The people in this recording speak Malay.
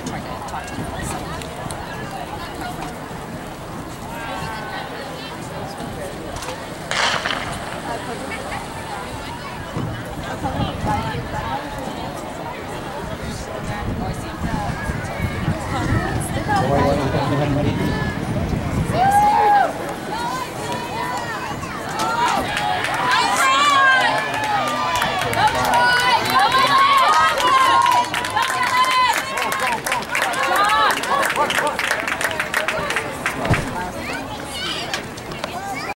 tried to talk to them. So, Kawawa ng pagbuhan mo rin.